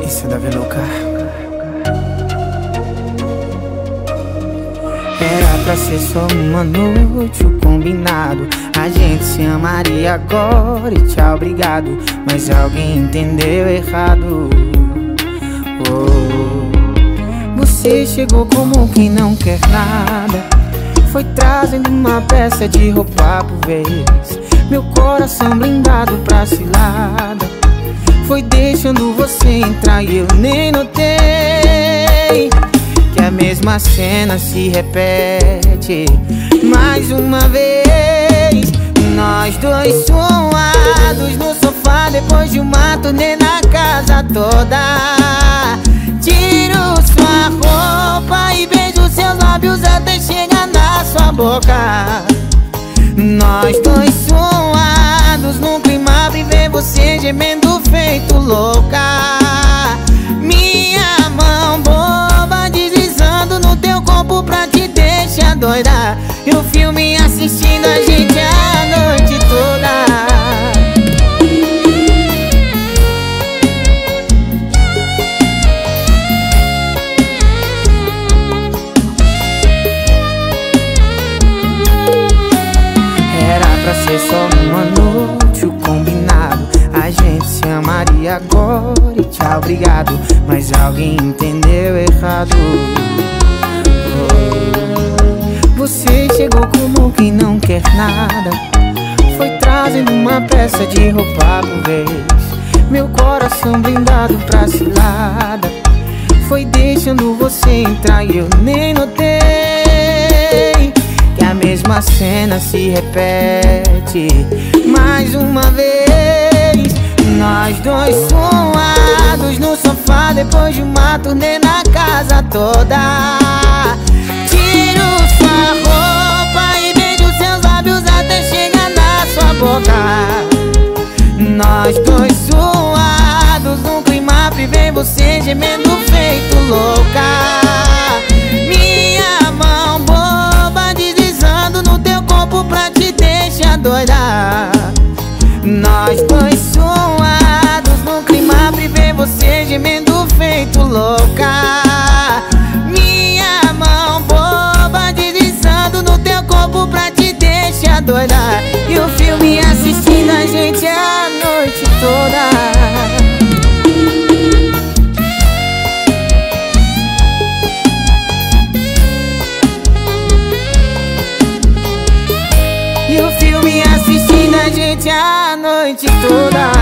Isso é da Veluca. Era pra ser só uma noite, o combinado. A gente se amaria agora e tchau, obrigado. Mas alguém entendeu errado. Você chegou como quem não quer nada. Foi trazendo uma peça de roupa por vez. Meu coração blindado pra cilada. Foi deixando você entrar e eu nem notei que a mesma cena se repete mais uma vez. Nós dois suados no sofá depois de uma turnê na casa toda. Tiro sua roupa e beijo seus lábios até chegar na sua boca. Nós dois suados num clima pra ver você gemendo feito louca. Minha mão boba deslizando no teu corpo pra te deixar doida. E o filme assistindo a gente a noite toda. Ser só uma noite, o combinado. A gente se amaria agora e tchau, obrigado. Mas alguém entendeu errado. Você chegou como quem não quer nada. Foi trazendo uma peça de roupa por vez. Meu coração blindado pra cilada. Foi deixando você entrar e eu nem notei que a mesma cena se repete mais uma vez. Nós dois suados no sofá depois de uma turnê na casa toda. Tiro sua roupa e beijo seus lábios até chegar na sua boca. Nós dois suados num clima pra ver você gemendo feito louca. Minha mão boba deslizando no teu corpo pra te deixar doida. Nós dois suados no clima pra ver você gemendo feito louca. Minha mão boba deslizando no teu corpo pra te deixar doida. E o filme assistindo a gente a noite toda. E o filme assistindo a gente a noite toda.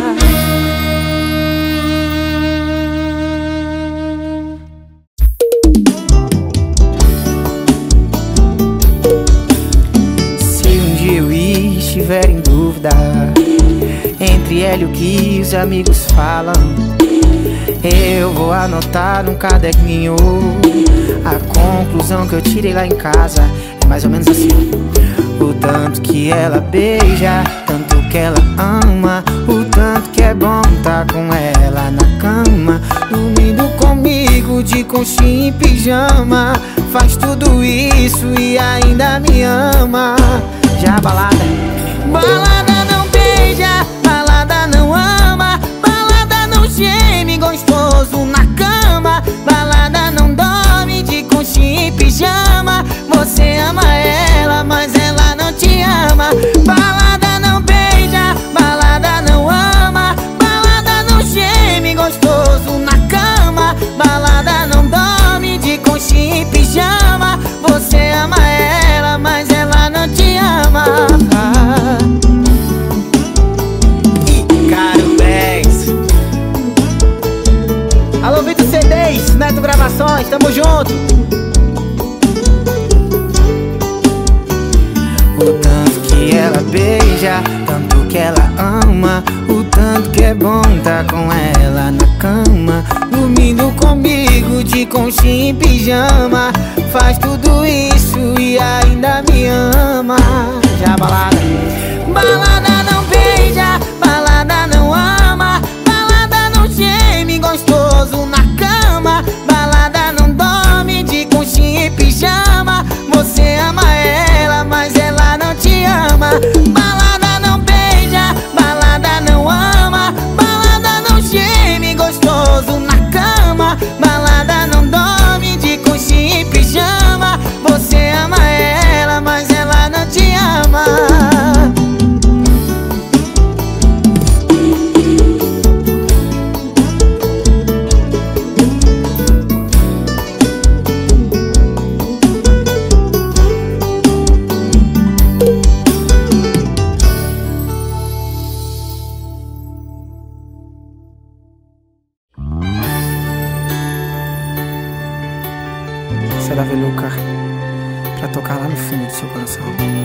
Se um dia eu estiver em dúvida entre ela e o que os amigos falam, eu vou anotar num caderninho. A conclusão que eu tirei lá em casa é mais ou menos assim: o tanto que ela beija, tanto que ela ama, o tanto que é bom tá com ela na cama, dormindo comigo de conchinha e pijama. Faz tudo isso e ainda me ama. Já balada não beija, balada não ama, balada não geme gostoso na cama, balada não dorme de conchinha e pijama. Você ama ela, mas ela não te ama. Balada não beija, balada não ama, balada não geme gostoso na cama, balada não dorme de conchinha e pijama. Você ama ela, mas ela não te ama. Icaro 10. Alô, Vitor CDs, Neto Gravações, tamo junto. O tanto que ela beija, tanto que ela ama, o tanto que é bom tá com ela na cama, dormindo comigo de conchinha e pijama. Faz tudo isso e ainda me ama. Já balada não beija, balada não ama, balada não geme gostoso na cama, balada não dorme de conchinha e pijama. Você ama ela, mas ela não te ama. Balada não beija, balada não ama, balada não geme gostoso Luca, pra tocar lá no fundo do seu coração.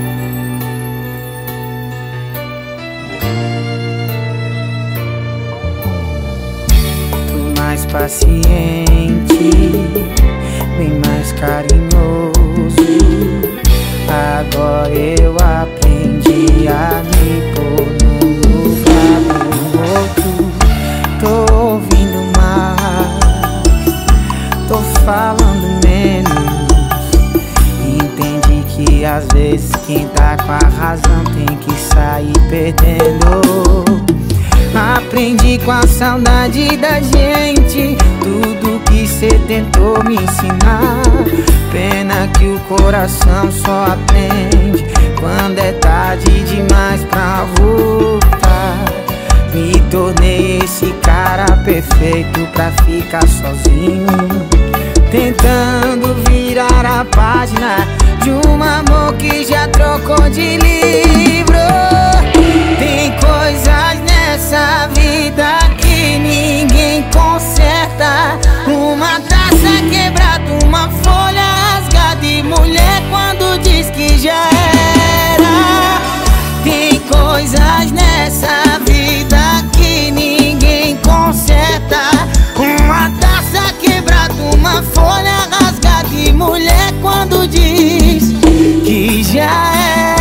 Tô mais paciente, bem mais carinhoso. Agora eu aprendi a me pôr no lugar do outro. Tô ouvindo mais, tô falando menos. Entendi que às vezes quem tá com a razão tem que sair perdendo. Aprendi com a saudade da gente tudo que cê tentou me ensinar. Pena que o coração só aprende quando é tarde demais pra voltar. Me tornei esse cara perfeito pra ficar sozinho, tentando virar a página de um amor que já trocou de livro. Tem coisas nessa vida que ninguém conserta. Uma taça quebrada, uma folha rasgada e mulher quando diz que já era. Tem coisas nessa vida que ninguém conserta. Uma taça quebrada, uma folha rasgada e mulher quando diz que já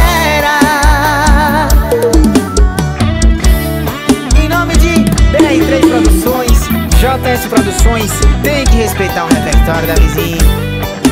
era. Em nome de BR3 Produções, JS Produções, tem que respeitar o repertório da vizinha.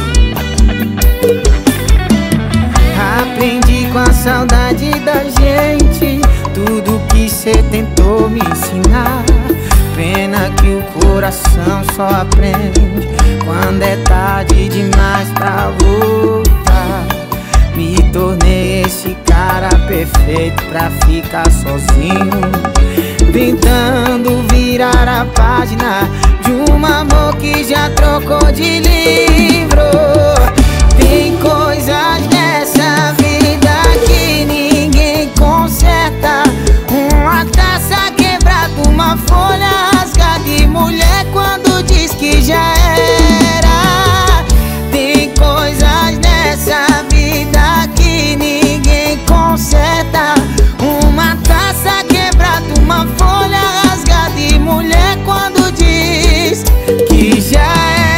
Aprendi com a saudade da gente tudo que cê tentou me ensinar. Pena que o coração só aprende quando é tarde demais pra voltar. Me tornei esse cara perfeito pra ficar sozinho, tentando virar a página de um amor que já trocou de livro. Tem coisas nessa vida que ninguém conserta. Uma taça quebrada, uma folha rasgada e mulher quando diz que já era. Tem coisas nessa vida que ninguém conserta. Uma taça quebrada, uma folha rasgada e mulher quando diz que já era.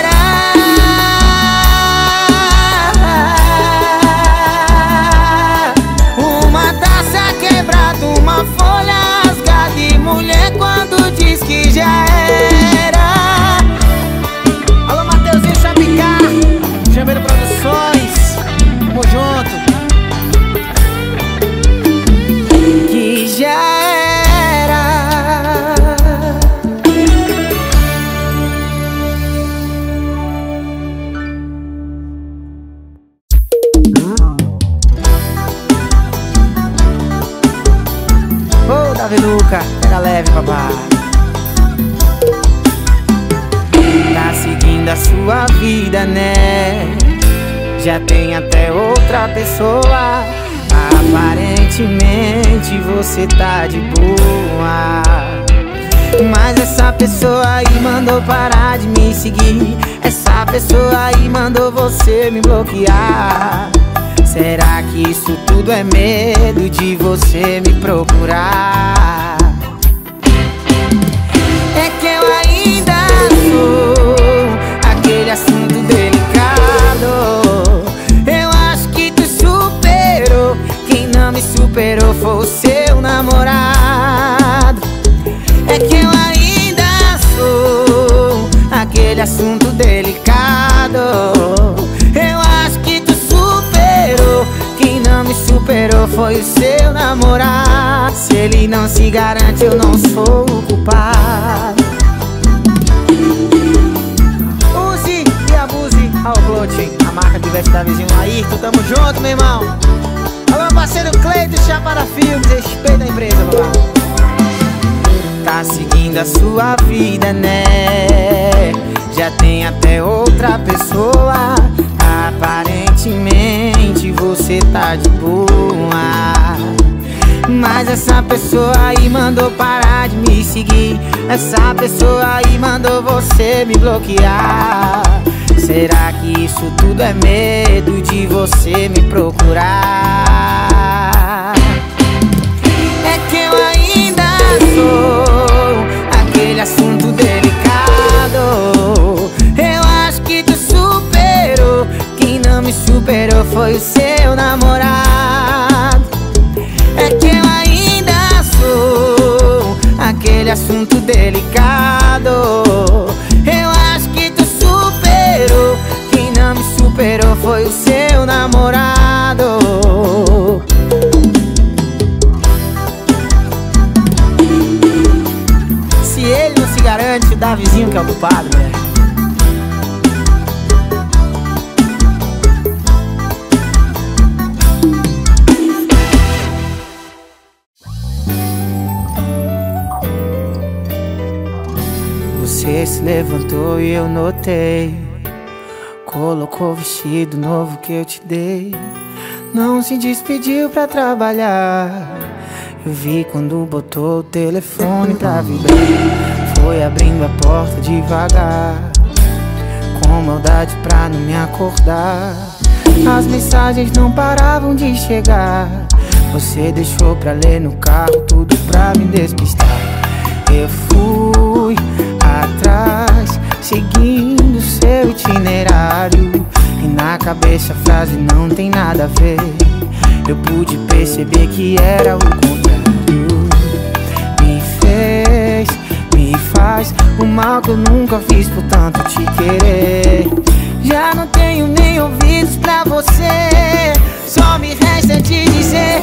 Uma taça quebrada, uma folha rasgada e mulher quando diz que já era. Alô, Mateuzinho Chapicar, Chambeiro Produções, tamo junto. Que já era. Ô, Davi Luca, pega leve, papai. Tá seguindo a sua vida, né? Já tem até outra pessoa. Aparentemente você tá de boa, mas essa pessoa aí mandou parar de me seguir. Essa pessoa aí mandou você me bloquear. Será que isso tudo é medo de você me procurar? É que eu ainda sou aquele assunto delicado. Eu acho que tu superou. Quem não me superou foi o seu namorado. É que eu ainda sou aquele assunto delicado. Eu acho que tu superou. Quem não me superou foi o seu namorado. Se ele não se garante, eu não sou o culpado. Use e abuse ao Blood, a marca de veste da vizinho Ayrton. Tamo junto, meu irmão. Alô, parceiro Cleito, Chapada Filmes, respeita a empresa, papai. Tá seguindo a sua vida, né? Já tem até outra pessoa. Aparentemente você tá de boa, mas essa pessoa aí mandou parar de me seguir. Essa pessoa aí mandou você me bloquear. Será que isso tudo é medo de você me procurar? É que eu ainda sou aquele assunto delicado. Eu acho que tu superou. Quem não me superou foi o seu namorado. É que eu ainda sou aquele assunto delicado. Eu acho que tu superou. Quem não me superou foi o seu namorado. Se ele não se garante, o Davizinho que é o culpado, né? Você se levantou e eu notei. Colocou o vestido novo que eu te dei. Não se despediu pra trabalhar. Eu vi quando botou o telefone pra vibrar. Foi abrindo a porta devagar, com maldade pra não me acordar. As mensagens não paravam de chegar. Você deixou pra ler no carro, tudo pra me despistar. Eu fui atrás, seguindo seu itinerário, e na cabeça a frase não tem nada a ver. Eu pude perceber que era o contrário. Me faz o mal que eu nunca fiz por tanto te querer. Já não tenho nem ouvidos pra você, só me resta te dizer: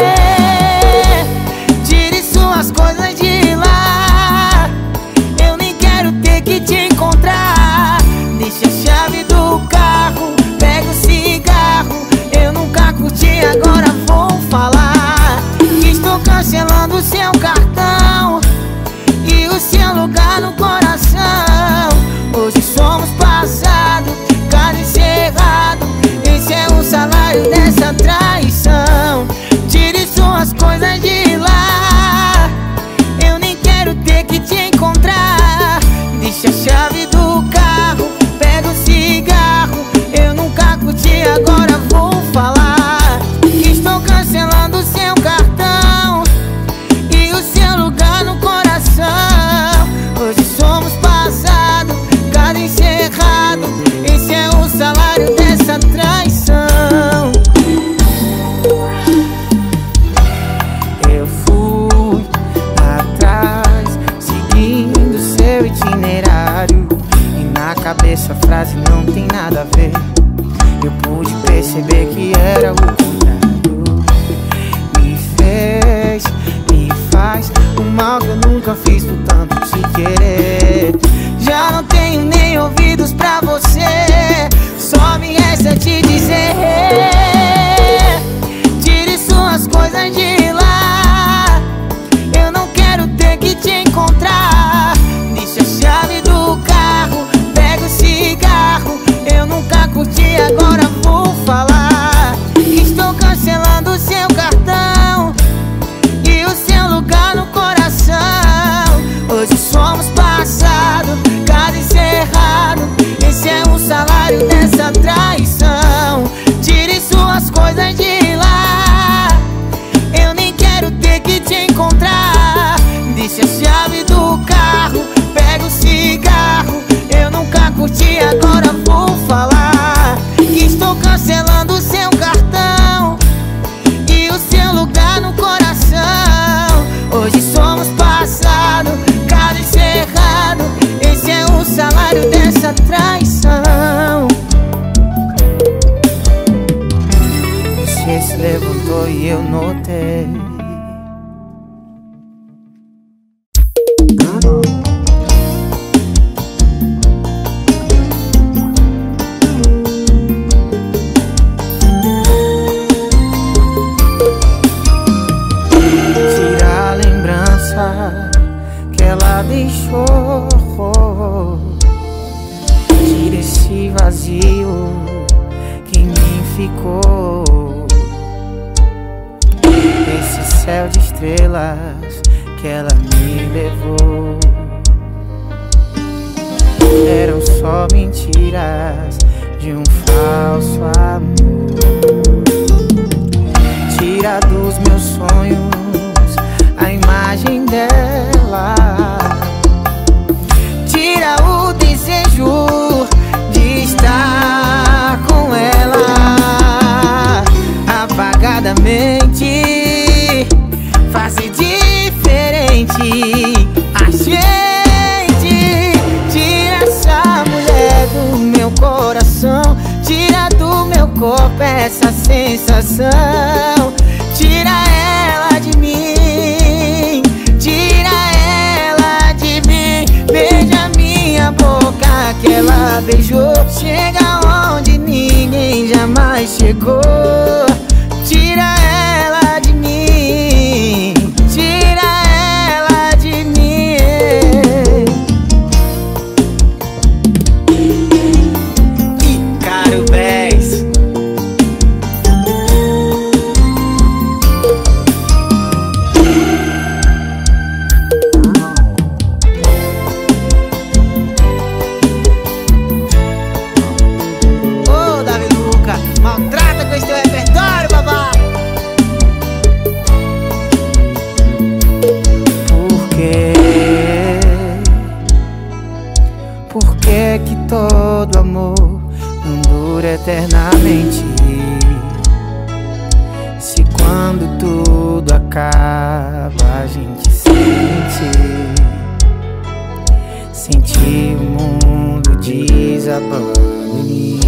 tire suas coisas de lá. Eu nem quero ter que te encontrar. Deixa a chave do carro, pega o cigarro. Eu nunca curti, agora vou falar que estou cancelando o seu cartão e o seu lugar no coração. Hoje somos passado, cara encerrado. Esse é o salário dessa traição. Tire suas coisas de lá. Eu nem quero ter que te encontrar. Deixa a chave do carro, pega o cigarro. Eu nunca curti, agora vou falar que estou cancelando o seu cartão e o seu lugar no coração. Hoje somos passado, caso encerrado. Esse é o salário dessa traição. Eu fui atrás, seguindo seu itinerário, e na cabeça a frase não tem nada a ver. Eu pude perceber que era o contrário. Me faz o mal que eu nunca fiz por tanto te querer. Já não tenho nem ouvidos pra você, só me resta te dizer: tire suas coisas de lá. Eu não quero ter que te encontrar. Deixa a chave do carro, pega o cigarro. Eu nunca curti, agora vou falar que estou cancelando o seu cartão e o seu lugar no coração. Hoje somos passado, caso encerrado. Esse é o salário dessa traição. Tire suas coisas de lá. Eu nem quero ter que te encontrar. Deixa a chave do carro, pega o cigarro. Eu nunca curti, agora vou falar que estou cancelando o seu cartão e o seu lugar no coração. Hoje somos passado, caso encerrado. Esse é o salário dessa traição. Você se levantou e eu notei. Tira a lembrança que ela deixou. Tira esse vazio que em mim ficou. Esse céu de estrelas que ela me levou. Eram só só mentiras de um falso amor. Tira dos meus sonhos a imagem dela, tira o desejo de estar com ela. Apagadamente, faça diferente a gente. Tira essa mulher do meu coração, tira do meu corpo essa sensação. Tira ela de mim, tira ela de mim. Beija minha boca que ela beijou, chega onde ninguém jamais chegou. Tira ela de mim, tira ela de mim. Ícaro Bass. Ô, Davi Luca, maltrata com esse teu repertório, babá. Por que que todo amor não dura eternamente? Se quando tudo acaba a gente sente o mundo desabando em mim.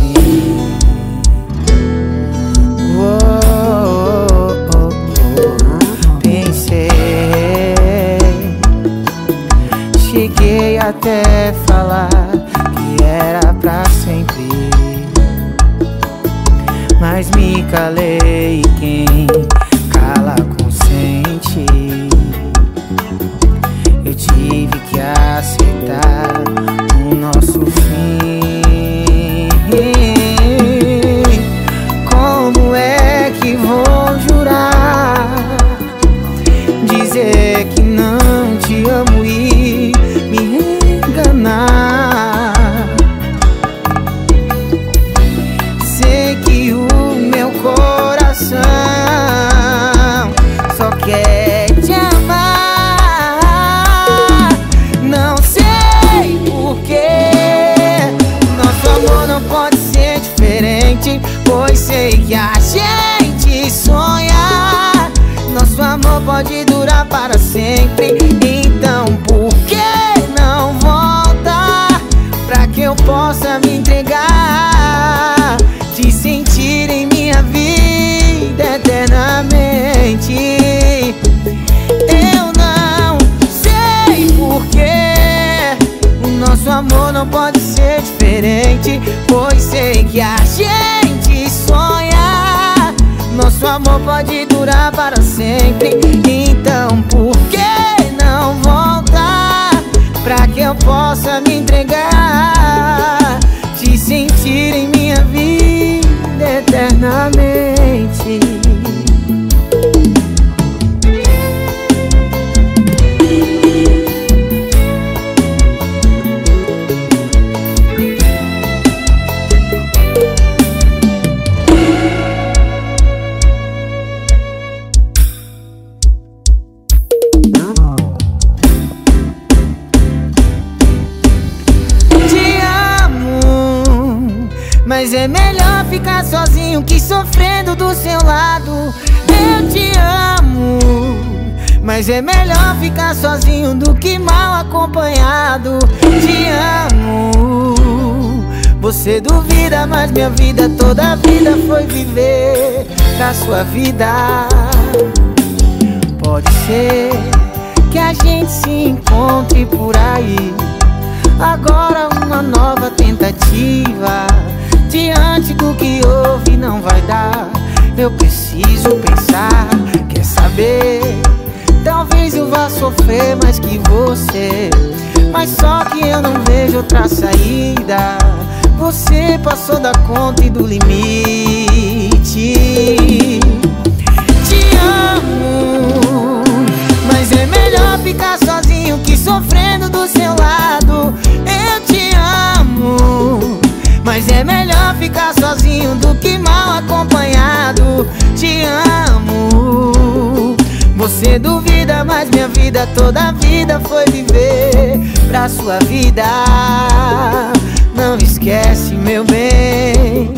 Pensei, cheguei até falar que era pra sempre, mas me calei, quem cala consente. Eu tive que aceitar o nosso fim. Como é que vou jurar, dizer que não te amo e me enganar? Sei que o meu coração só quer te amar. Não sei porquê, nosso amor não pode ser diferente, pois sei que a gente sonha. Nosso amor pode durar para sempre. Então por que não volta, pra que eu possa me entregar, te sentir em minha vida eternamente? Eu não sei porquê, o nosso amor não pode ser diferente, pois sei que a gente sonha. Nosso amor pode durar para sempre. Então por que não volta, pra que eu possa me entregar, te sentir em minha vida eternamente? Mas é melhor ficar sozinho que sofrendo do seu lado. Eu te amo, mas é melhor ficar sozinho do que mal acompanhado. Te amo, você duvida, mas minha vida, toda a vida foi viver da sua vida. Pode ser que a gente se encontre por aí, agora uma nova tentativa. Diante do que houve não vai dar, eu preciso pensar. Quer saber? Talvez eu vá sofrer mais que você, mas só que eu não vejo outra saída. Você passou da conta e do limite. Te amo, mas é melhor ficar sozinho que sofrendo do seu lado. Eu te amo, Você duvida, mas minha vida, toda a vida foi viver pra sua vida. Não esquece, meu bem.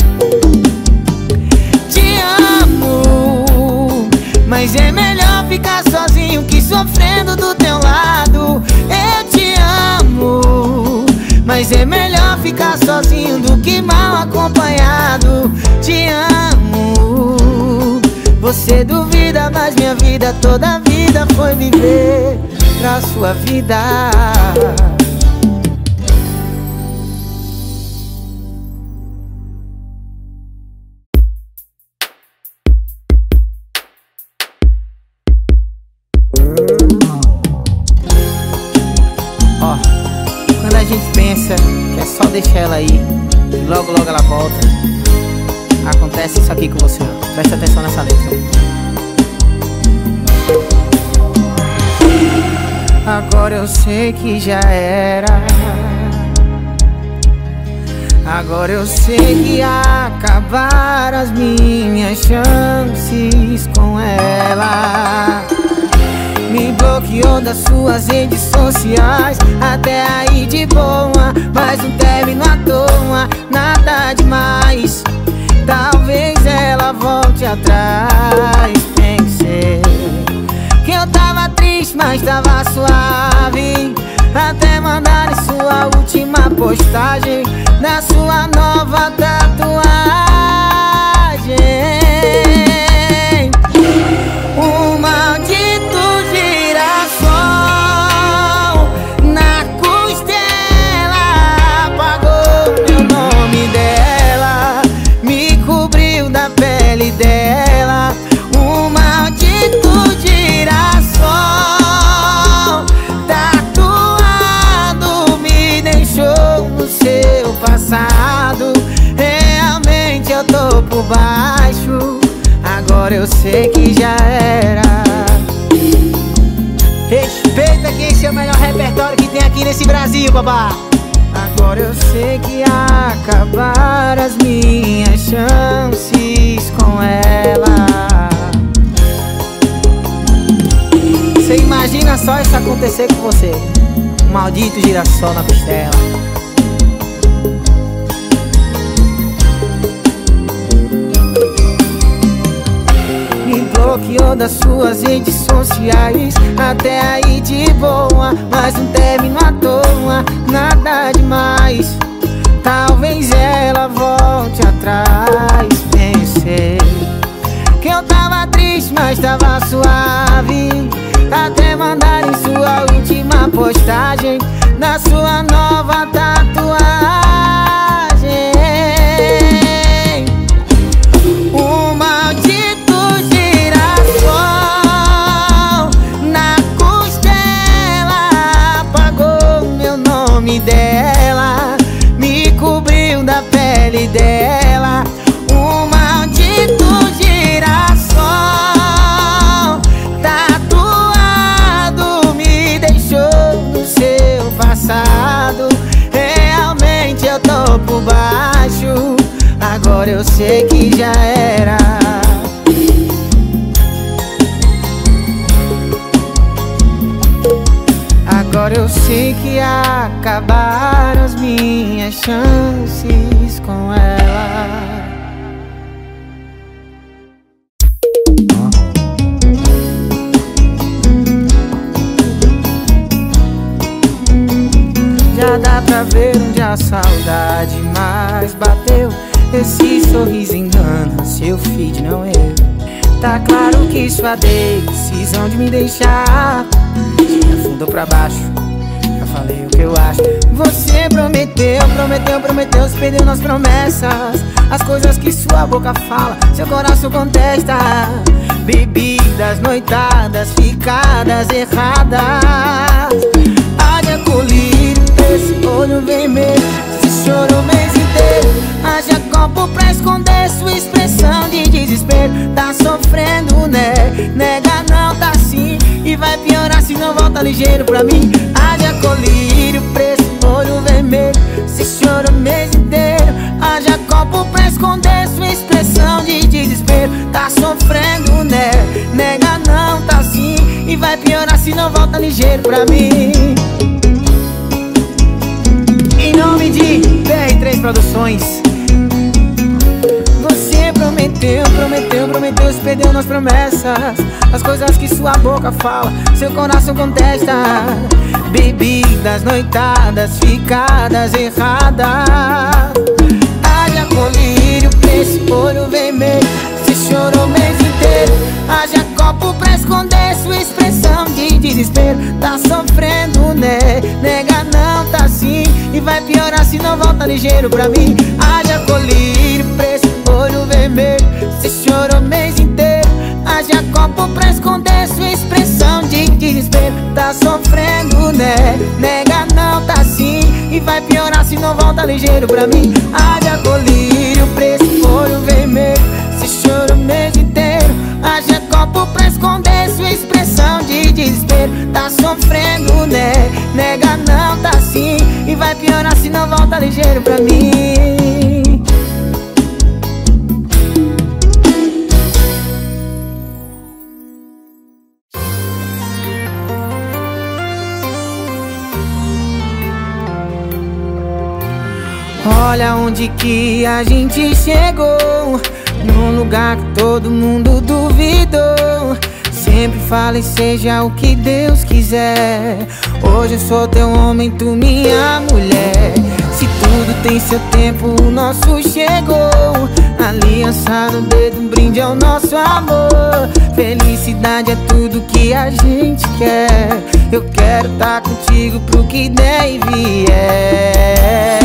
Te amo, mas é melhor ficar sozinho que sofrendo do teu lado. Eu te amo, mas é melhor ficar sozinho do que mal acompanhado. Te amo. Você duvida, mas minha vida, toda a vida foi viver pra sua vida. Ó, quando a gente pensa que é só deixar ela aí e logo logo ela volta, acontece isso aqui com você, ó. Presta atenção nessa letra. Agora eu sei que já era. Agora eu sei que acabaram as minhas chances com ela. Me bloqueou das suas redes sociais, até aí de boa, mas um término à toa, nada demais. Talvez ela volte atrás. Pensei que eu tava triste, mas tava suave, até mandar sua última postagem da sua nova tatuagem. Um maldito girassol na costela apagou meu nome dela, me cobriu da pele dela. Um maldito girassol tatuado me deixou no seu passado. Realmente eu tô por baixo. Agora eu sei que já era. Respeita que esse é o melhor repertório que tem aqui nesse Brasil, babá. Agora eu sei que acabaram as minhas chances com ela. Você imagina só isso acontecer com você. Um maldito girassol na costela. Me bloqueou das suas redes sociais, até aí de boa, mas um término à toa, nada demais. Talvez ela volte atrás. Pensei que eu tava triste, mas tava suave, até mandarem sua última postagem da sua nova tatuagem. Um maldito girassol na costela apagou meu nome dela, me cobriu da pele dela. Um maldito girassol tatuado me deixou no seu passado. Realmente eu tô por baixo. Agora eu sei que já era. Agora eu sei que acabaram as minhas chances com ela. Já dá pra ver onde a saudade mais bateu. Esse sorriso engana, seu feed não eu. Tá claro que sua decisão de me deixar te afundou pra baixo. Já falei o que eu acho. Você prometeu, se perdeu nas promessas. As coisas que sua boca fala, seu coração contesta. Bebidas, noitadas, ficadas erradas. Haja colírio, esse olho vermelho, esse choro o mês inteiro. Haja copo pra esconder sua expressão de desespero. Tá sofrendo, né? Nega não, tá sim. E vai piorar se não volta ligeiro pra mim. Haja colírio, preço, olho vermelho, esse choro o mês inteiro. Haja copo pra esconder sua expressão de desespero. Tá sofrendo, né? Nega não, tá sim. e vai piorar se não volta ligeiro pra mim. Em nome de BR3 Produções. Você prometeu, se perdeu nas promessas. As coisas que sua boca fala, seu coração contesta. Bebidas, noitadas, ficadas erradas. Haja colírio pra esse olho vermelho. Você chorou o mês inteiro. Haja copo pra esconder sua expressão de desespero. Tá sofrendo, né? Nega, não tá assim, e vai piorar se não volta ligeiro pra mim. Haja colírio pra esse olho vermelho. Você chorou o mês inteiro. Haja copo pra esconder sua expressão de desespero. Tá sofrendo, né? Nega, não tá assim, e vai piorar se não volta ligeiro pra mim. Haja colírio pra esse olho vermelho. Você chorou o mês inteiro. Haja copo pra esconder sua expressão de desespero. Tá sofrendo, né? Nega, não tá assim, e vai piorar se não volta ligeiro pra mim. Olha onde que a gente chegou, num lugar que todo mundo duvidou. Sempre fala e seja o que Deus quiser. Hoje eu sou teu homem, tu minha mulher. Se tudo tem seu tempo, o nosso chegou. Aliança no dedo, um brinde ao nosso amor. Felicidade é tudo que a gente quer. Eu quero tá contigo pro que der e vier.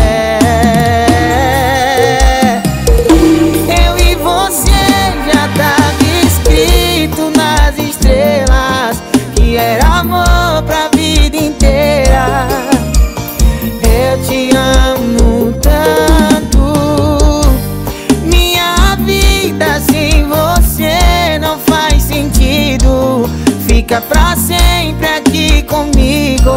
Eu e você já tava escrito nas estrelas que era amor pra vida inteira. Eu te amo tanto, minha vida sem você não faz sentido. Fica pra sempre aqui comigo.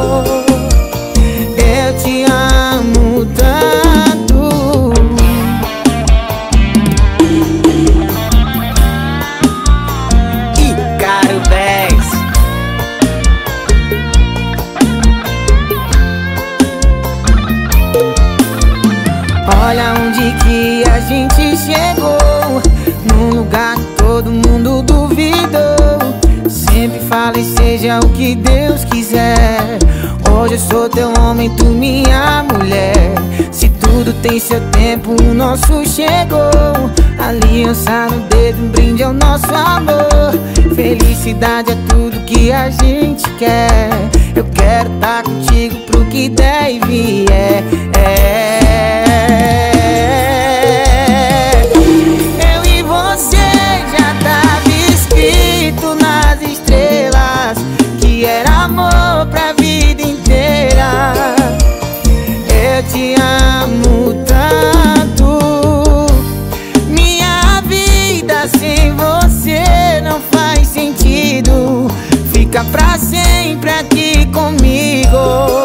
Eu te amo tanto. Ícaro 10. Olha onde que a gente chegou, num lugar que todo mundo duvidou. Sempre fala e seja o que Deus quiser. Hoje eu sou teu homem, tu minha mulher. Se tudo tem seu tempo, o nosso chegou. Aliança no dedo, um brinde ao nosso amor. Felicidade é tudo que a gente quer. Eu quero tá contigo pro que der e vier. Eu e você já tava escrito nas estrelas que era amor pra vida inteira. Eu te amo tanto, minha vida sem você não faz sentido. Fica pra sempre aqui comigo.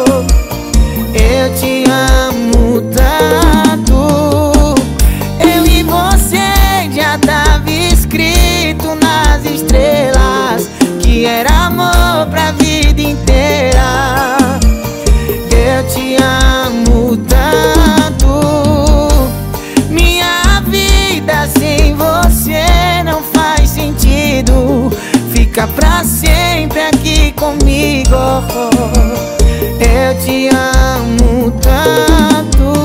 Eu te amo tanto. Eu e você já tava escrito nas estrelas que era amor pra vida inteira. Eu te amo tanto, minha vida sem você não faz sentido. Fica pra sempre aqui comigo. Eu te amo tanto.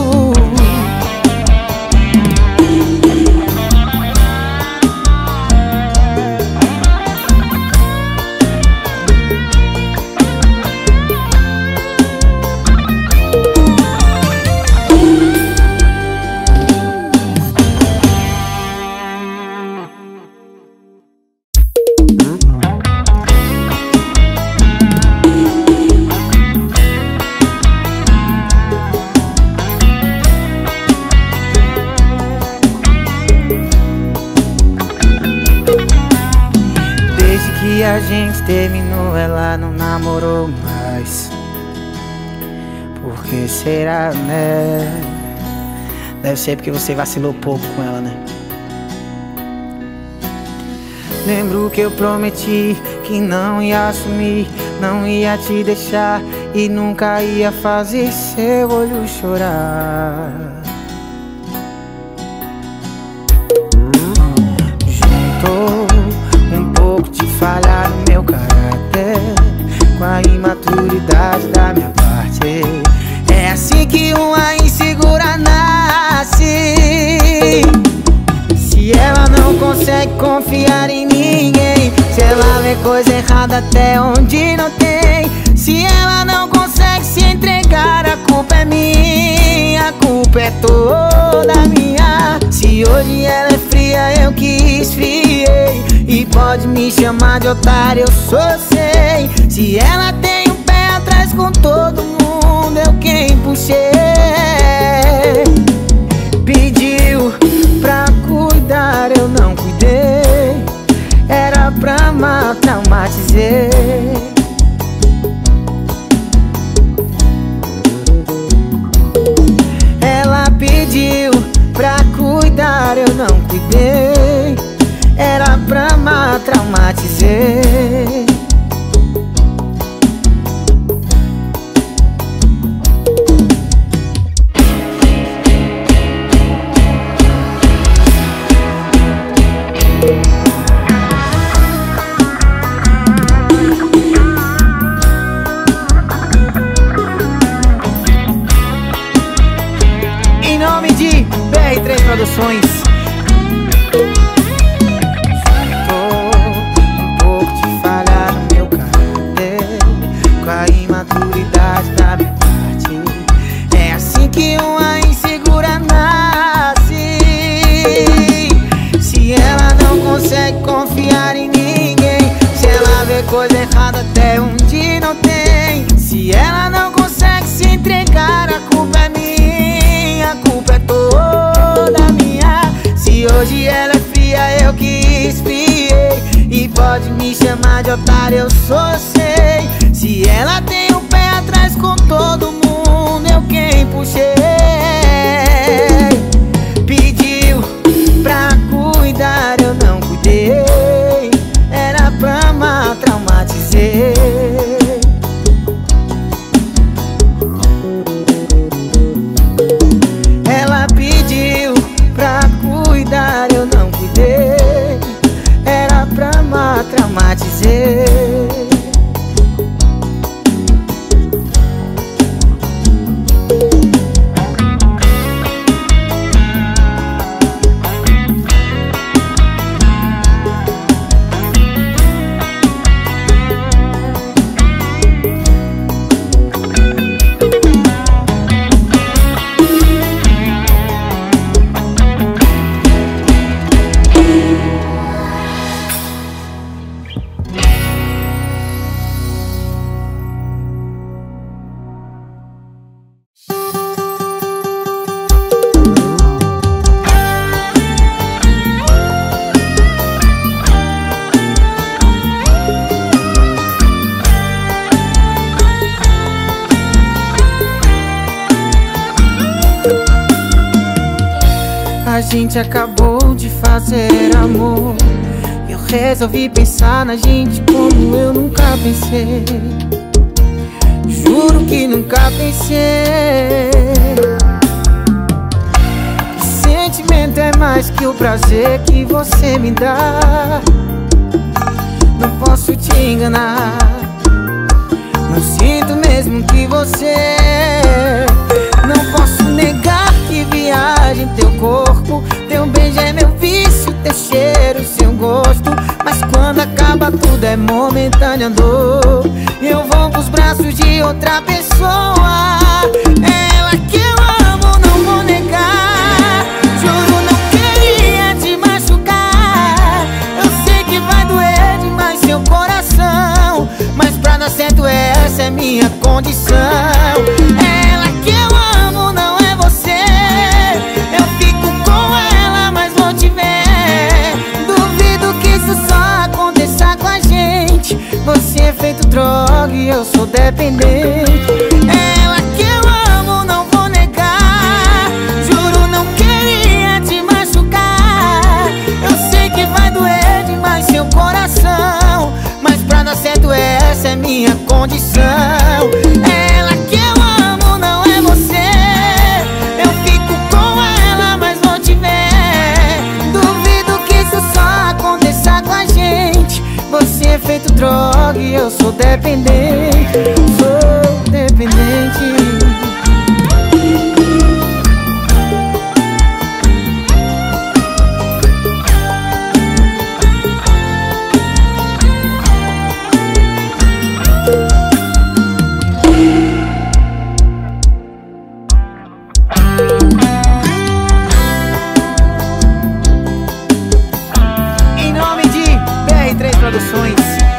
Que a gente terminou, ela não namorou mais. Por que será, né? Deve ser porque você vacilou pouco com ela, né? Lembro que eu prometi que não ia assumir, não ia te deixar e nunca ia fazer seu olho chorar. Juntou um pouco de falha no meu caráter com a imaturidade da minha parte. É assim que uma insegura nasce. Se ela não consegue confiar em ninguém, se ela vê coisa errada até onde não tem, se ela não consegue se entregar, a culpa é minha, a culpa é toda minha. Se hoje ela é fria, eu que esfriei, e pode me chamar de otário, eu só sei. Se ela tem um pé atrás com todo mundo, eu quem puxei. Pediu pra cuidar, eu não cuidei. Era pra amar, traumatizei. Ela pediu pra cuidar, eu não cuidei. Era pra amar, traumatizei. Em nome de BR3 Produções. Faltou um pouco de falha no meu caráter com a imaturidade da minha parte. É assim que uma insegura nasce. Se ela não consegue confiar em ninguém, se ela vê coisa errada até onde não tem, se ela não consegue se entregar, a culpa é minha, a culpa é toda minha. Se hoje ela é fria, eu que esfriei, e pode me chamar de otário, eu só sei. Se ela tem um pé atrás com todo mundo, eu quem puxei. Pediu pra cuidar, eu não cuidei. Era pra amar, traumatizei. Ela pediu pra cuidar, eu não cuidei. Era pra amar, traumatizei. A gente acabou de fazer amor, eu resolvi pensar na gente como eu nunca pensei. Juro que nunca pensei. Que sentimento é mais que o prazer que você me dá. Não posso te enganar, não sinto mesmo que você. Não posso negar que viagem teu corpo, teu beijo é meu vício, teu cheiro, seu gosto. Mas quando acaba tudo é momentânea dor. Eu vou pros braços de outra pessoa. É ela que eu amo, não vou negar. Juro, não queria te machucar. Eu sei que vai doer demais seu coração, mas pra dar certo essa é minha condição. É ela que eu amo, não é você. Eu fico com ela, mas vou te ver. Duvido que isso só aconteça com a gente. Você é feito droga e eu sou dependente. É ela que eu amo, não vou negar. Juro, não queria te machucar. Eu sei que vai doer demais seu coração, mas pra essa é minha condição. É ela que eu amo, não é você. Eu fico com ela, mas vou te ver. Duvido que isso só aconteça com a gente. Você é feito droga e eu sou dependente. Sou dependente. Em nome de BR3 Produções.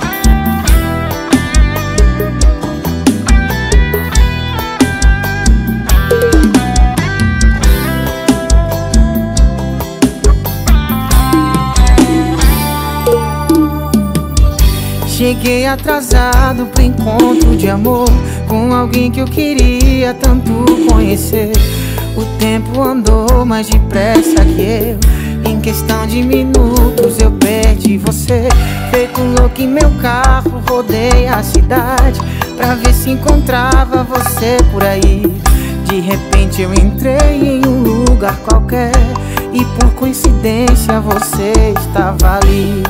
Cheguei atrasado pro encontro de amor com alguém que eu queria tanto conhecer. O tempo andou mais depressa que eu. Em questão de minutos eu perdi você. Feito um louco em meu carro, rodei a cidade pra ver se encontrava você por aí. De repente eu entrei em um lugar qualquer e por coincidência você estava ali.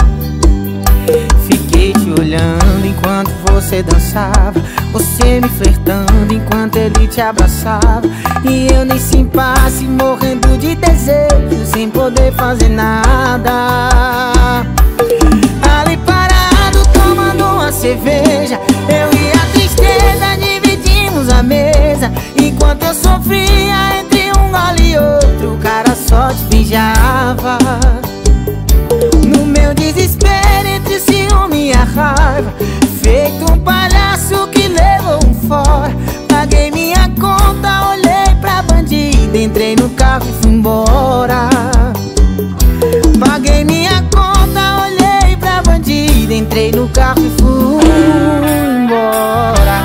Fiquei te olhando enquanto você dançava, você me flertando enquanto ele te abraçava. E eu nesse impasse, morrendo de desejo, sem poder fazer nada. Ali parado, tomando uma cerveja, eu e a tristeza dividimos a mesa. Enquanto eu sofria entre um gole e outro, o cara só te beijava. No meu desespero, entre o ciúme e a raiva, feito um palhaço que levou um fora. Paguei minha conta, olhei pra bandida, entrei no carro e fui embora. Paguei minha conta, olhei pra bandida, entrei no carro e fui embora.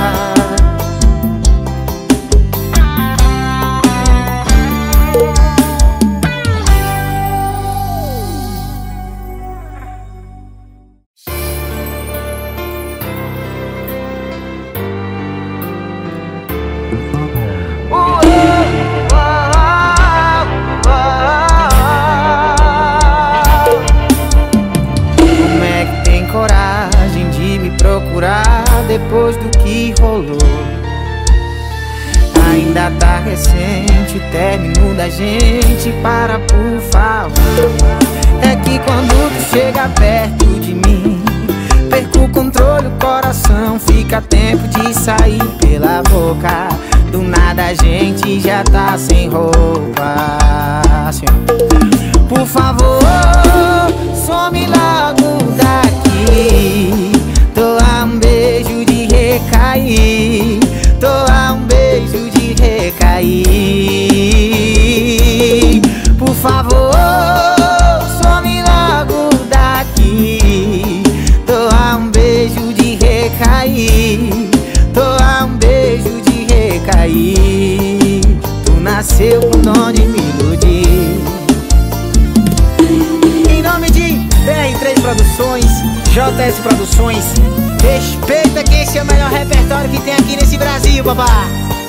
Depois do que rolou, ainda tá recente o término da gente. Para, por favor. É que quando tu chega perto de mim, perco o controle, o coração fica tempo de sair pela boca. Do nada a gente já tá sem roupa. Assim, por favor, some logo daqui. Tô a um beijo de recair, tô a um beijo de recair. Por favor, some logo daqui. Tô a um beijo de recair, tô a um beijo de recair. Tu nasceu com dom de me iludir. Em nome de BR3 Produções, JS Produções, respeita que esse é o melhor repertório que tem aqui nesse Brasil, babá.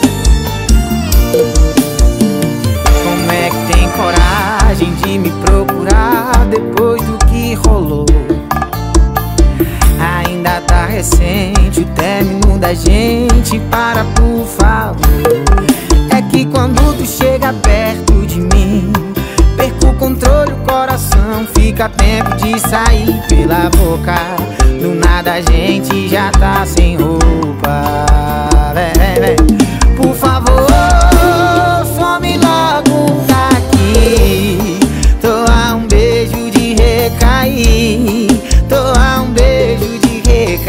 Como é que tem coragem de me procurar depois do que rolou? Ainda tá recente o término da gente. Para, por favor. É que quando tu chega perto de mim, perco o controle, o coração fica tempo de sair pela boca. Do nada a gente já tá sem roupa. Por favor, some logo daqui. Tô a um beijo de recair, tô a um beijo de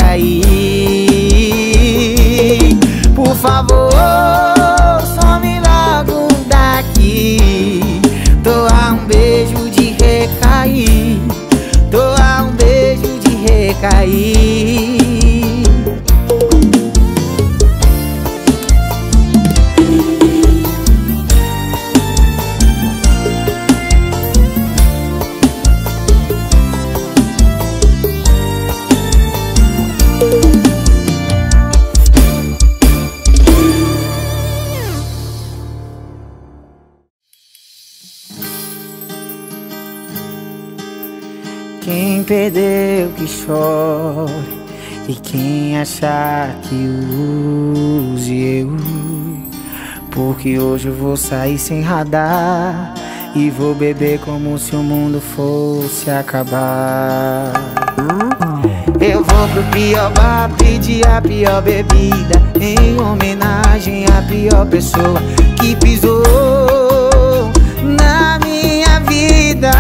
recair. Por favor, some logo daqui. Tô a um beijo de recair, tô a um beijo de recair. perdeu que chore, e quem achar que use eu, porque hoje eu vou sair sem radar e vou beber como se o mundo fosse acabar. Eu vou pro pior bar pedir a pior bebida, em homenagem à pior pessoa que pisou na minha vida.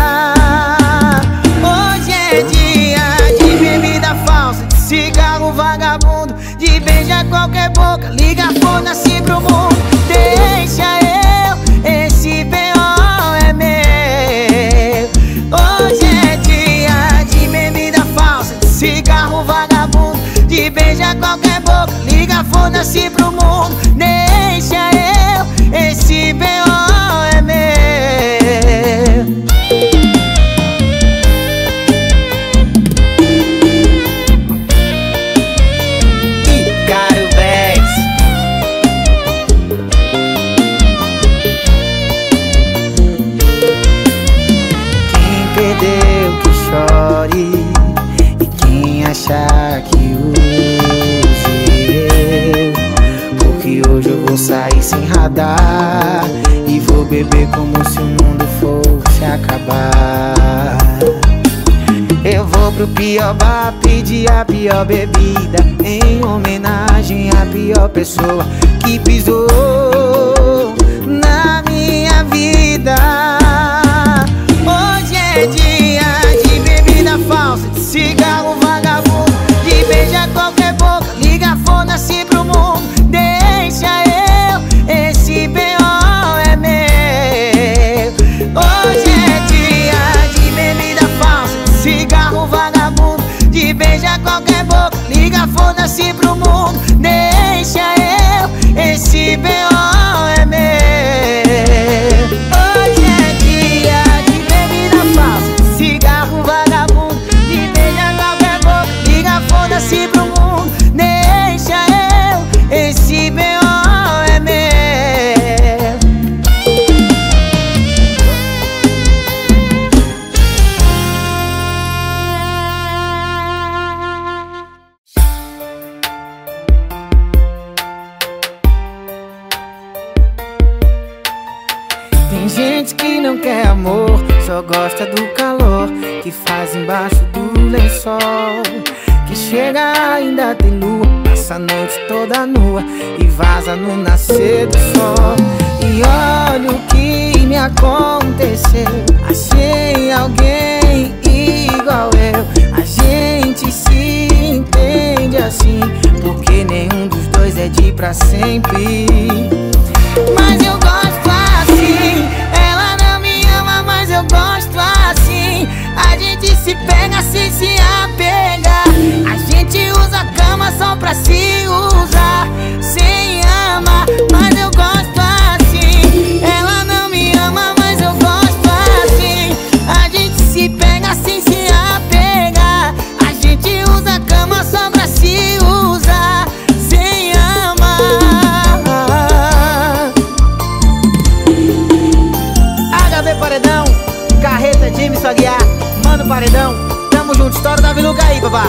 Hoje é dia de bebida falsa, de cigarro vagabundo, de beijar qualquer boca, liga foda-se pro mundo. Deixa eu, esse B.O. é meu. Hoje é dia de bebida falsa, de cigarro vagabundo, de beijar qualquer boca, liga foda-se pro mundo. Deixa eu, esse B.O. é meu. E quem achar que use eu, porque hoje eu vou sair sem radar e vou beber como se o mundo fosse acabar. Eu vou pro pior bar pedir a pior bebida, em homenagem à pior pessoa que pisou na minha vida. Hoje é dia de bebida falsa, de cigarro vagabundo, de beijar qualquer boca, liga foda-se pro mundo. Deixa eu, esse B.O. é meu. Hoje é dia de bebida falsa, de cigarro vagabundo, de beijar qualquer boca, liga foda-se pro mundo. Deixa eu, esse B.O. é meu. Hoje é dia de bebida falsa, de cigarro vagabundo, de beijar qualquer boca, liga foda-se pro mundo. Deixa eu, esse B.O. é meu. Tem gente que não quer amor, só gosta do calor que faz embaixo do lençol, que chega ainda tem lua, passa a noite toda nua e vaza no nascer do sol. E olha o que me aconteceu, achei alguém igual eu. A gente se entende assim, porque nenhum dos dois é de pra sempre. Mas eu gosto assim, ela não me ama, mas eu gosto assim. A gente se pega sem se apegar, a gente usa a cama só pra se usar, sem amar. Mas eu gosto assim, ela não me ama, mas eu gosto assim. A gente se pega sem se apegar, a gente usa a cama só pra se usar, sem amar. HB Paredão, Carreta, Jimmy, só guiar, Mano Paredão, tamo junto, história da Viluca aí, babá.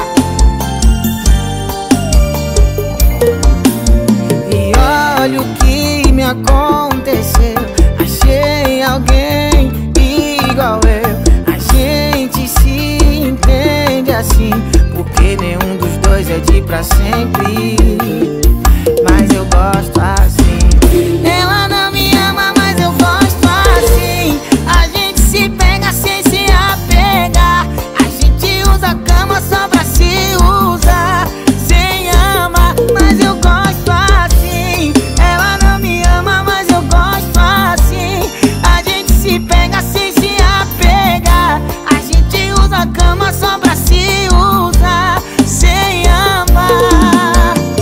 E olha o que me aconteceu, achei alguém igual eu. A gente se entende assim, porque nenhum dos dois é de pra sempre. Mas eu gosto assim, ela não me ama, mas eu gosto assim. A gente se pega sem se apegar, a gente usa a cama só pra se usar, sem amar. Mas eu gosto assim, ela não me ama, mas eu gosto assim. A gente se pega sem se apegar, a gente usa a cama só pra se usar, sem amar.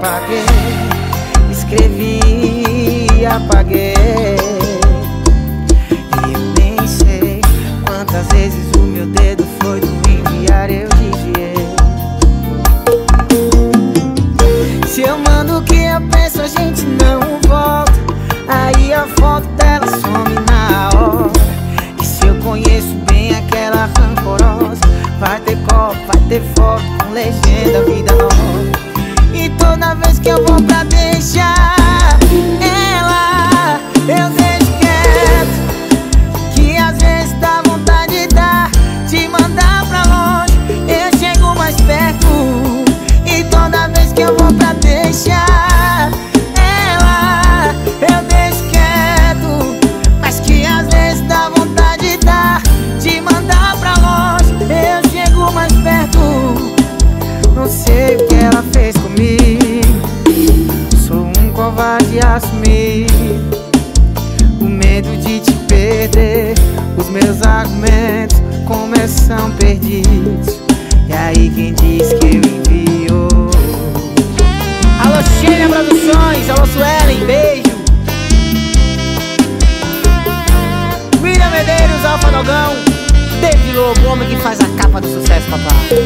apaguei, escrevi e apaguei. E eu nem sei quantas vezes o meu dedo foi no enviar, eu desviei. Se eu mando o que eu penso, a gente não volta. Aí a foto dela some na hora. E se eu conheço bem aquela rancorosa, vai ter copo, vai ter foto com legenda, vida nova. E toda vez que eu vou pra deixar ela, eu deixo quieto, que às vezes dá vontade de mandar pra longe. Eu chego mais perto, e toda vez que eu vou pra deixar ela, eu deixo quieto, mas que às vezes dá vontade de mandar pra longe. Eu chego mais perto, não sei o que ela fez comigo. Sou um covarde a assumir o medo de te perder. Os meus argumentos começam perdidos. E aí quem diz que eu envio? Alô Xenia Produções, alô Suelen, beijo. William Medeiros, Alfa Dogão, David Lobo, o homem que faz a capa do sucesso, papai.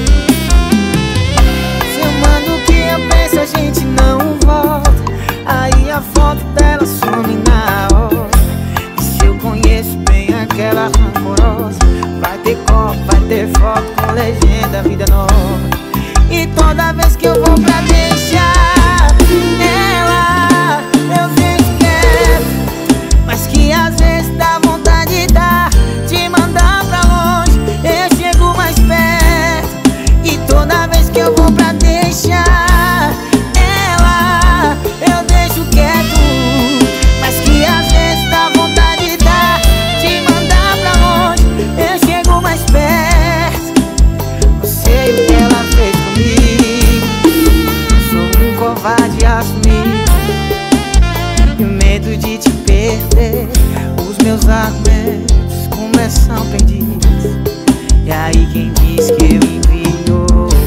Se eu mando o que eu penso, a gente não volta. Aí a foto dela some na hora. E se eu conheço bem aquela rancorosa, vai ter copo, vai ter foto com legenda, vida nova. E toda vez que eu vou pra deixar ela, eu deixo quieto, mas que às vezes dá vontade de mandar pra longe. Eu chego mais perto, e toda vez que eu vou pra deixar ela, eu deixo quieto, mas que às vezes dá vontade de mandar pra longe. Eu chego mais perto, não sei o que ela fez comigo. Sou um covarde a assumir e o medo de te perder. Os meus argumentos começam perdidos. E aí quem diz que eu envio?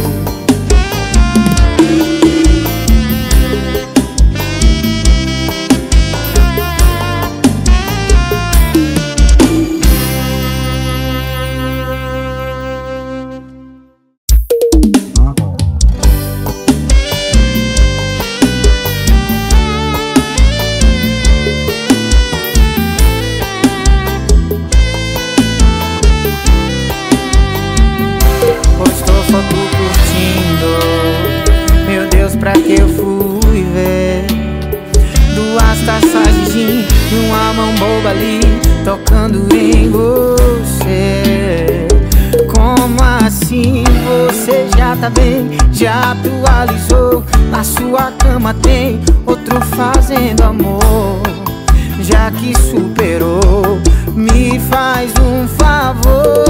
Postou foto curtindo, meu Deus, pra que eu fui ver? Duas taças de gin e uma mão boba ali tocando em você. Como assim você já tá bem? Já atualizou? Na sua cama tem outro fazendo amor. Já que superou, me faz um favor,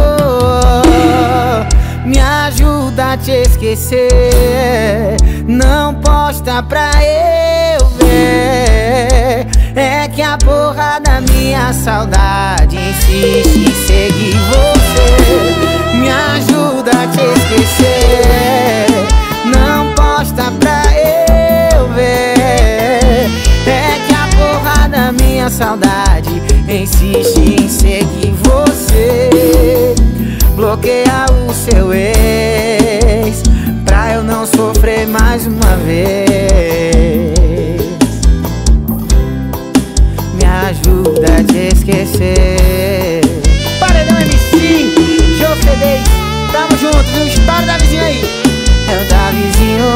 me ajuda a te esquecer. Não posta pra eu ver. É que a porra da minha saudade insiste em seguir você. Me ajuda a te esquecer. Não posta pra eu ver. É que a porra da minha saudade insiste em seguir você. Bloqueia o seu ex pra eu não sofrer mais uma vez. Me ajuda a te esquecer. Paredão MC, Jô CD, tamo junto, viu? História da vizinha aí. É o da vizinho.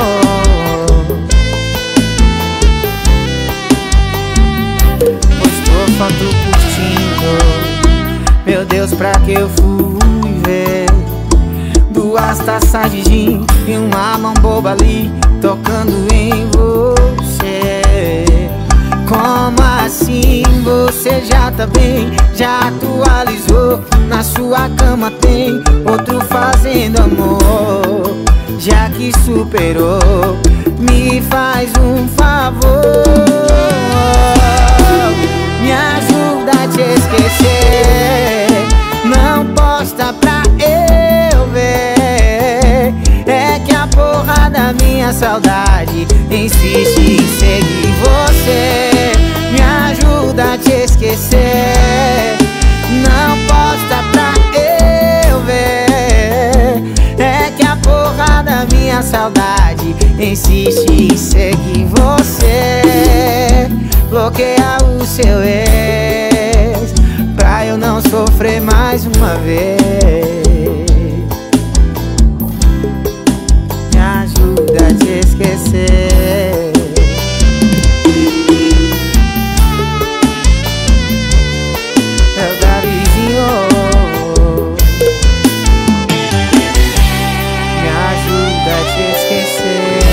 Postou foto curtindo, meu Deus, pra que eu fui ver? Duas taças de gin e uma mão boba ali tocando em você. Como assim você já tá bem? Já atualizou? Na sua cama tem outro fazendo amor. Já que superou, me faz um favor, me ajuda a te esquecer. Não posta pra eu ver. É que a porra da da minha saudade insiste em seguir você. Me ajuda a te esquecer. Não posta pra eu ver. É que a porra da minha saudade insiste em seguir você. Bloqueia o seu ex pra eu não sofrer mais uma vez. Me ajuda a te esquecer. É o Davizinho. Me ajuda a te esquecer.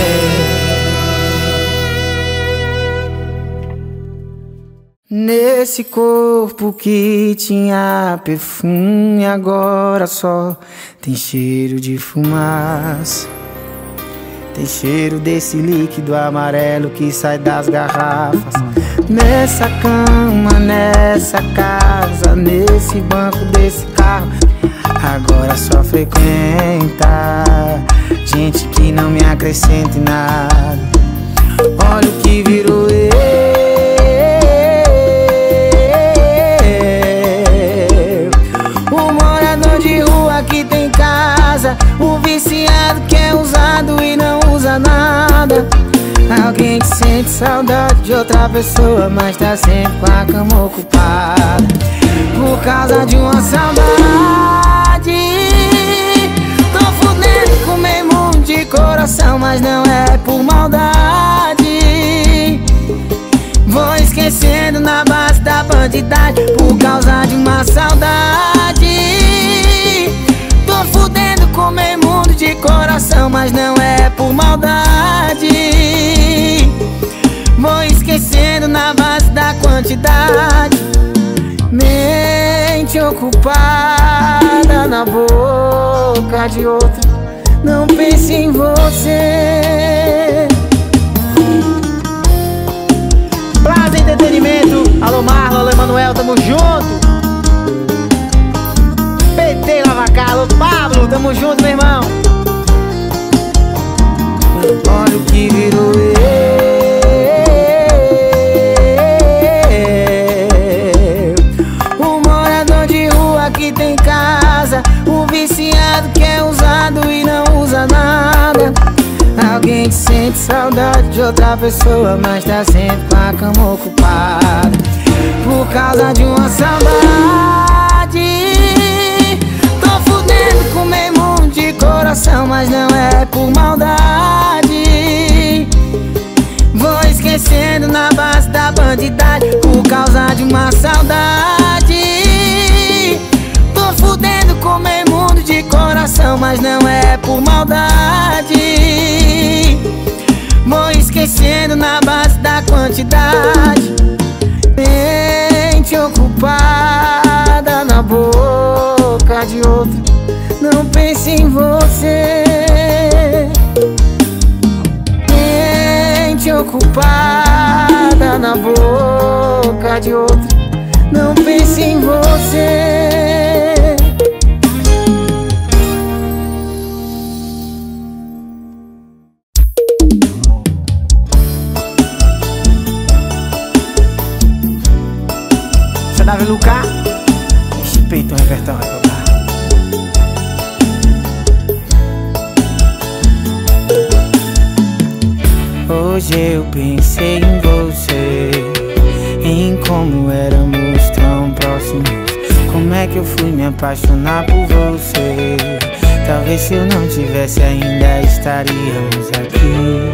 Nesse corpo que tinha perfume, agora só tem cheiro de fumaça. Tem cheiro desse líquido amarelo que sai das garrafas. Nessa cama, nessa casa, nesse banco desse carro, agora só frequenta gente que não me acrescenta em nada. Olha o que virou eu. De rua que tem casa, um viciado que é usado e não usa nada. Alguém que sente saudade de outra pessoa, mas tá sempre com a cama ocupada. Por causa de uma saudade, tô fudendo com meu mundo de coração, mas não é por maldade. Vou esquecendo na base da bandidade, por causa de uma saudade. Tô fudendo com meu mundo de coração, mas não é por maldade. Vou esquecendo na base da quantidade. Mente ocupada na boca de outro, não pense em você. Plaza Entretenimento, alô Marlon, alô Emanuel, tamo junto. PT Lavacalo, Pablo, tamo junto, meu irmão. Olha o que virou eu. Um morador de rua que tem casa, um viciado que é usado e não usa nada. Alguém que sente saudade de outra pessoa, mas tá sempre com a cama ocupada. Por causa de uma saudade, tô fudendo com meu mundo de coração, mas não é por maldade. Vou esquecendo na base da bandidade, por causa de uma saudade. Tô fudendo com meu mundo de coração, mas não é por maldade. Vou esquecendo na base da quantidade. Mente ocupada na boca de outro, não pense em você. Mente ocupada na boca de outro, não pense em você. Davi Lucas, respeita o repertório, papá. Hoje eu pensei em você, em como éramos tão próximos. Como é que eu fui me apaixonar por você? Talvez se eu não tivesse ainda estaríamos aqui.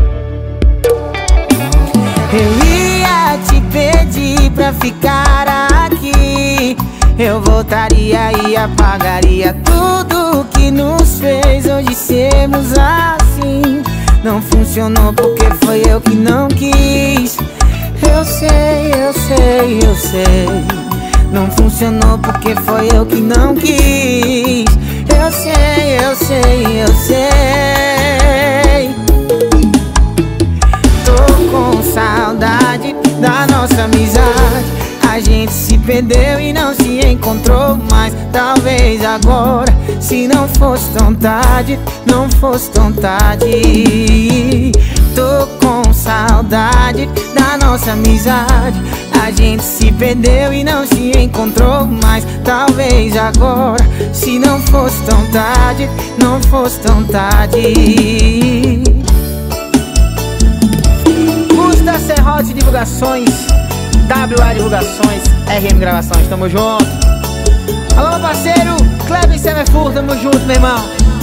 Eu ia te pedir pra ficar aqui. Eu voltaria e apagaria tudo que nos fez hoje sermos assim. Não funcionou porque foi eu que não quis. Eu sei, eu sei, eu sei. Não funcionou porque foi eu que não quis. Eu sei, eu sei, eu sei. Tô com saudade da nossa amizade. A gente se perdeu e não se encontrou mais. Talvez agora, se não fosse tão tarde, não fosse tão tarde. Tô com saudade da nossa amizade. A gente se perdeu e não se encontrou mais. Talvez agora, se não fosse tão tarde, não fosse tão tarde. Gusta Serrote Divulgações, WA Divulgações, RM Gravações, tamo junto. Alô, meu parceiro Kleber Semefur, tamo junto, meu irmão.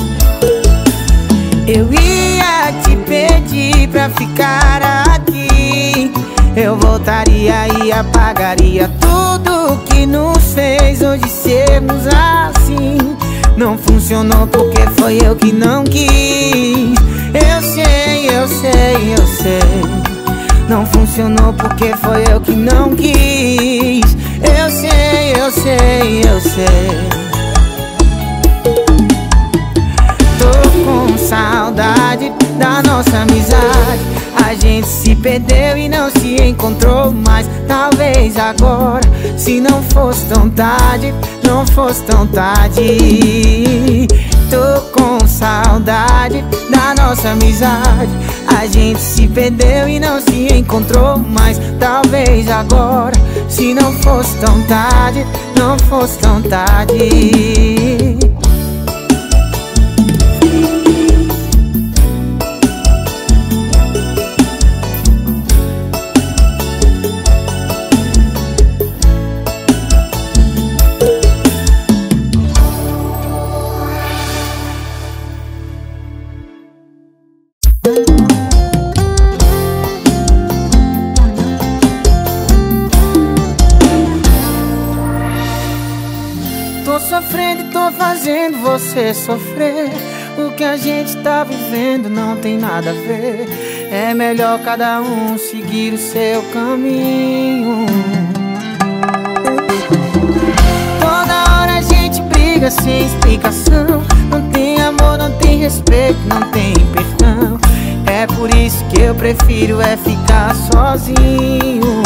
Eu ia te pedir pra ficar aqui. Eu voltaria e apagaria tudo que nos fez hoje sermos assim. Não funcionou porque foi eu que não quis. Eu sei, eu sei, eu sei. Não funcionou porque foi eu que não quis. Eu sei, eu sei, eu sei. Tô com saudade da nossa amizade. A gente se perdeu e não se encontrou mais. Talvez agora, se não fosse tão tarde, não fosse tão tarde. Tô com saudade da nossa amizade. A gente se perdeu e não se encontrou mais. Talvez agora, se não fosse tão tarde, não fosse tão tarde. Tô sofrendo e tô fazendo você sofrer. O que a gente tá vivendo não tem nada a ver. É melhor cada um seguir o seu caminho. Toda hora a gente briga sem explicação. Não tem amor, não tem respeito, não tem perdão. É por isso que eu prefiro ficar sozinho.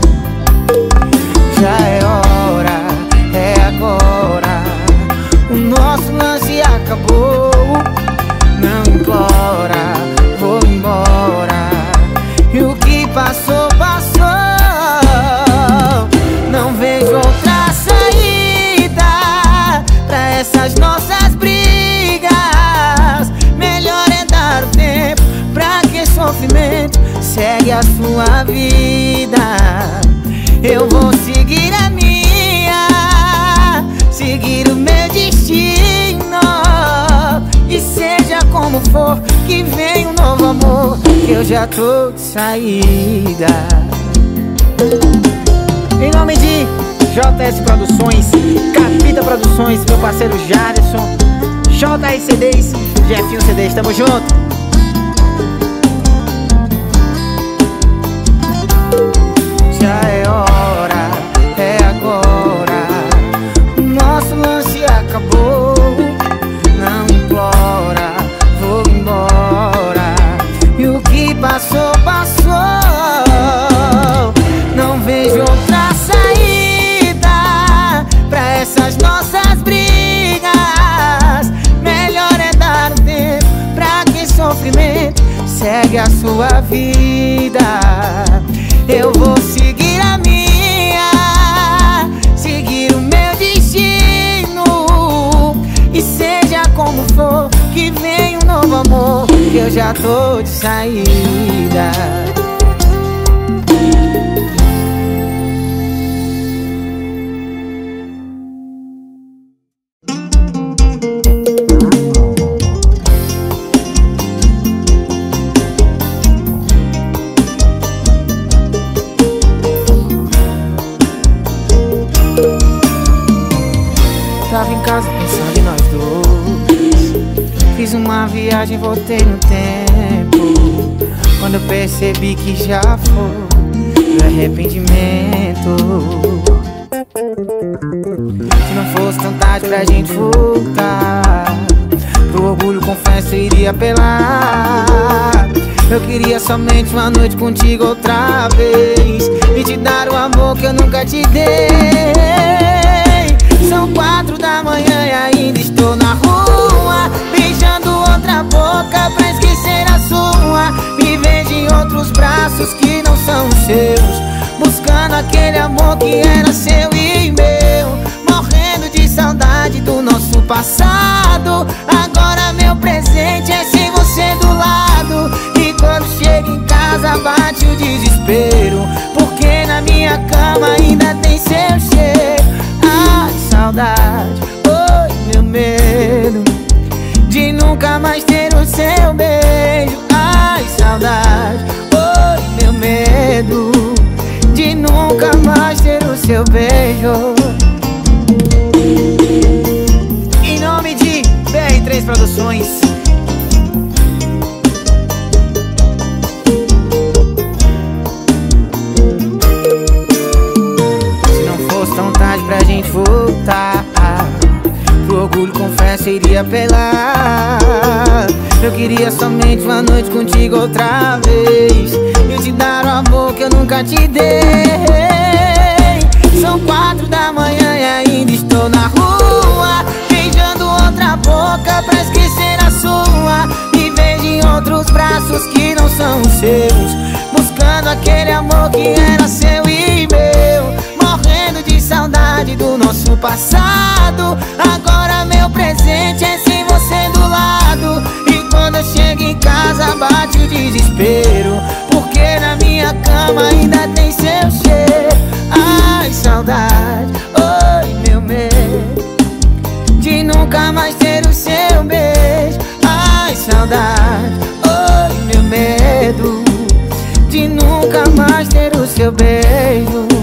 Já é hora, é agora. O nosso lance acabou. Não implora, vou embora. E o que passou, passou. Não vejo outra saída pra essas nossas brigas. Melhor é dar o tempo. Pra que sofrimento? Segue a sua vida. Eu vou seguir a minha, seguir o meu destino. E seja como for, que venha um novo amor, que eu já tô de saída. Em nome de JS Produções, Capita Produções, meu parceiro Jarison, JR CDs, Jefinho CDs, tamo junto. Já é hora, é agora. O nosso lance acabou. Não implora, vou embora. E o que passou, passou. Não vejo outra saída pra essas nossas brigas. Melhor é dar um tempo. Pra que sofrimento? Segue a sua vida. Eu vou seguir a minha, seguir o meu destino. E seja como for, que venha um novo amor, que eu já tô de saída. Tava em casa pensando em nós dois. Fiz uma viagem, voltei no tempo. Quando eu percebi que já foi o arrependimento. Se não fosse tão tarde pra gente voltar, pro orgulho confesso eu iria apelar. Eu queria somente uma noite contigo outra vez e te dar o amor que eu nunca te dei. São 4 da manhã e ainda estou na rua beijando outra outra boca pra esquecer a sua. Me vejo em outros braços que não são os seus, buscando aquele amor que era seu e meu. Morrendo de saudade do nosso passado. Agora meu presente é sem você do lado. E quando chego em casa bate o desespero, porque na minha cama ainda tem seu cheiro. Ai, saudade, oi, meu medo de nunca mais ter o seu beijo. Ai, saudade, oi, meu medo de nunca mais ter o seu beijo. Em nome de BR3 Produções. Se não fosse tão tarde pra gente voltar, pro orgulho confesso iria apelar. Eu queria somente uma noite contigo outra vez, eu te dar o amor que eu nunca te dei. São 4 da manhã e ainda estou na rua, beijando outra boca pra esquecer a sua. Me vejo em outros braços que não são os seus, buscando aquele amor que era seu e meu. Morrendo de saudade do nosso passado. Agora meu presente é sem você do lado. E quando eu chego em casa bate o desespero, porque na minha cama ainda tem seu cheiro. Ai, saudade, oi, meu medo de nunca mais ter o seu beijo. Ai, saudade, oi, meu medo de nunca mais ter o seu beijo.